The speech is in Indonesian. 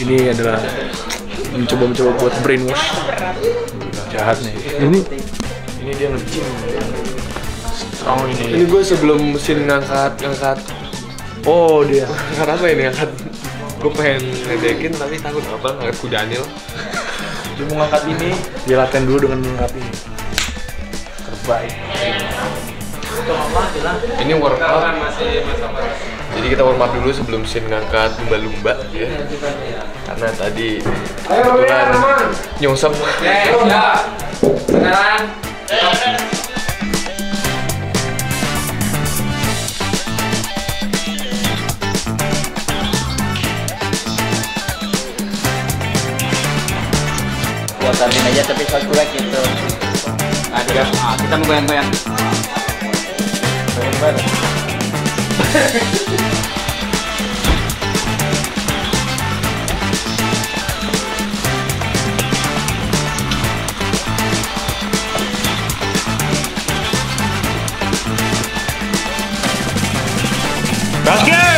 Ini adalah mencoba buat brainwash. Jahat nih. Ini dia nge-gym. Strong ini. Ini gue sebelum mesin ngangkat. Oh dia. Ngangkat apa ini ngangkat? Gue pengen ngedekin tapi takut apa ngangkat kuda Anil. Dia mau ngangkat ini, dia latihan dulu dengan mengangkat ini. Terbaik. Ini warm up. Jadi kita warm up dulu sebelum mesin ngangkat lumba-lumba ya. Karena tadi kebetulan nyungsep. Beneran. Buatin aja tapi soal cuek gitu. Nah, kita mau goyang-goyang. Basket!